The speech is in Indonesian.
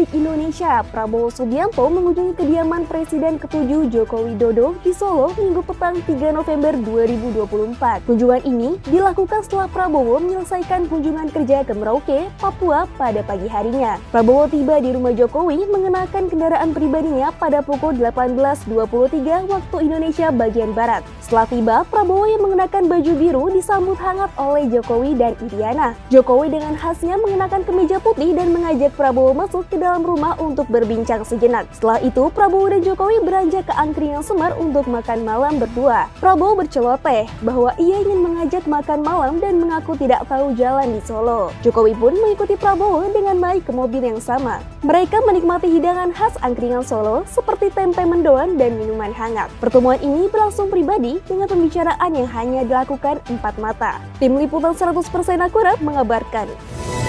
Republik Indonesia, Prabowo Subianto mengunjungi kediaman Presiden ke-7 Joko Widodo di Solo Minggu petang 3 November 2024. Kunjungan ini dilakukan setelah Prabowo menyelesaikan kunjungan kerja ke Merauke, Papua pada pagi harinya. Prabowo tiba di rumah Jokowi mengenakan kendaraan pribadinya pada pukul 18.23 waktu Indonesia bagian Barat. Setelah tiba, Prabowo yang mengenakan baju biru disambut hangat oleh Jokowi dan Iriana. Jokowi dengan khasnya mengenakan kemeja putih dan mengajak Prabowo masuk ke dalam rumah untuk berbincang sejenak. Setelah itu, Prabowo dan Jokowi beranjak ke angkringan Semar untuk makan malam berdua. Prabowo berceloteh bahwa ia ingin mengajak makan malam dan mengaku tidak tahu jalan di Solo. Jokowi pun mengikuti Prabowo dengan naik ke mobil yang sama. Mereka menikmati hidangan khas angkringan Solo seperti tempe mendoan dan minuman hangat. Pertemuan ini berlangsung pribadi dengan pembicaraan yang hanya dilakukan empat mata. Tim Liputan 100% Akurat mengabarkan.